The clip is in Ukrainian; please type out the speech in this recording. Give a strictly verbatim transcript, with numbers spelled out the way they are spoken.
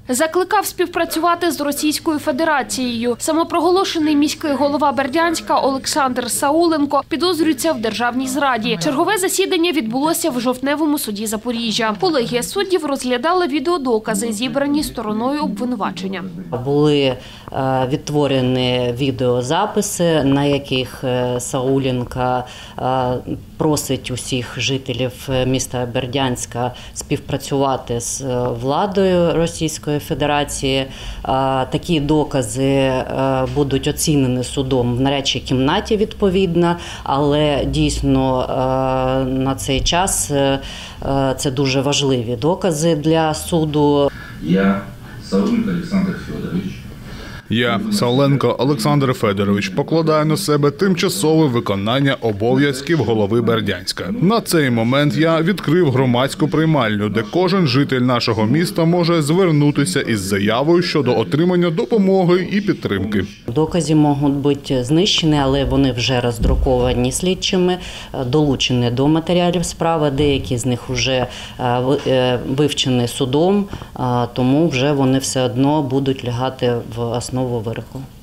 Закликав співпрацювати з Російською Федерацією. Самопроголошений міський голова Бердянська Олександр Сауленко підозрюється в державній зраді. Чергове засідання відбулося в Жовтневому суді Запоріжжя. Колегія суддів розглядала відеодокази, зібрані стороною обвинувачення. Були відтворені відеозаписи, на яких Сауленко просить усіх жителів міста Бердянська співпрацювати з владою Російської Федерації. Такі докази будуть оцінені судом в нарадчій кімнаті відповідно, але дійсно на цей час це дуже важливі докази для суду. Я, Сауленко Олександр Федорович. Я, Сауленко Олександр Федорович, покладаю на себе тимчасове виконання обов'язків голови Бердянська. На цей момент я відкрив громадську приймальню, де кожен житель нашого міста може звернутися із заявою щодо отримання допомоги і підтримки. Докази можуть бути знищені, але вони вже роздруковані слідчими, долучені до матеріалів справи. Деякі з них вже вивчені судом, тому вже вони все одно будуть лягати в основу вироку.